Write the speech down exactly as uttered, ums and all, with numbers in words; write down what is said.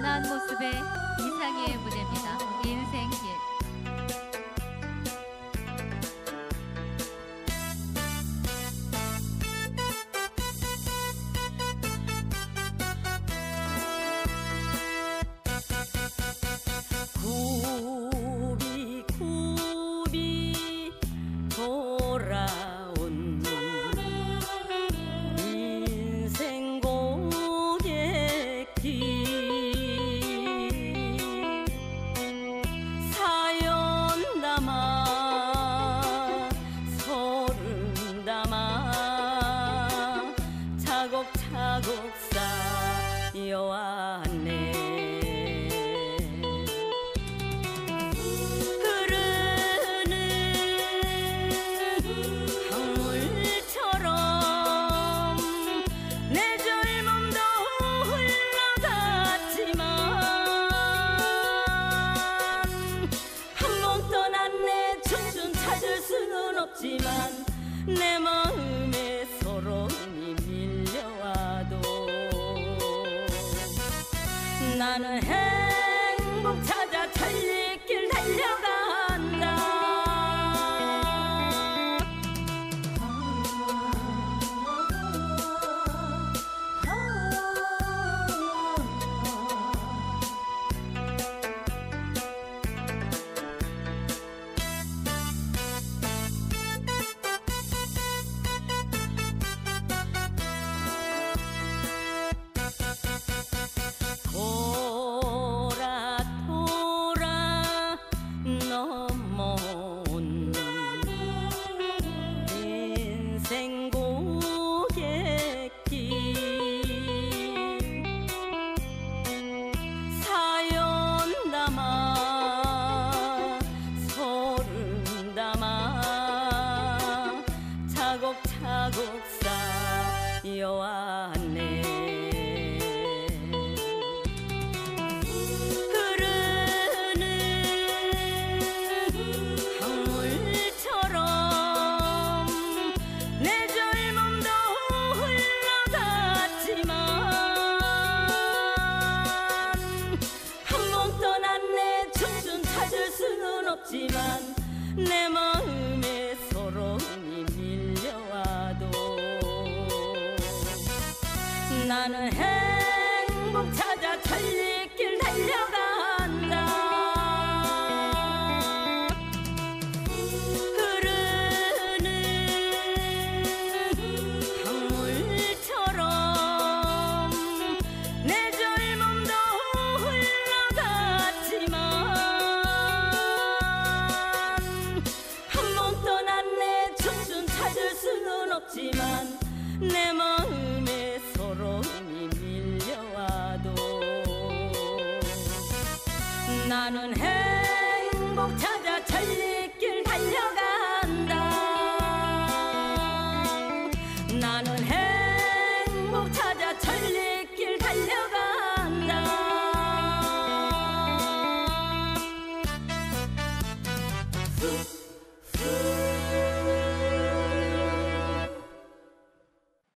단아한 모습의 이상희의 무대입니다. 인생길. 굽이 굽이 돌아온 인생 고갯길, 사연 담아 소름 담아 차곡차곡 쌓여왔네. 없지만 내 마음에 서러움이 밀려와도 나는 행복 찾아 천리길 달려간다. 돌아 돌아 넘어온 인생 고갯길, 사연 담아 소름 담아 차곡차곡 쌓여왔네. 없지만 내 마음에 서러움이 밀려와도 나는 행복 찾아 천리길 달려간다. 흐르는 강물처럼 내 젊음도 흘러갔지만 없지만 내 마음에 서러움이 밀려와도 나는 행복 찾아 천리길 달려가.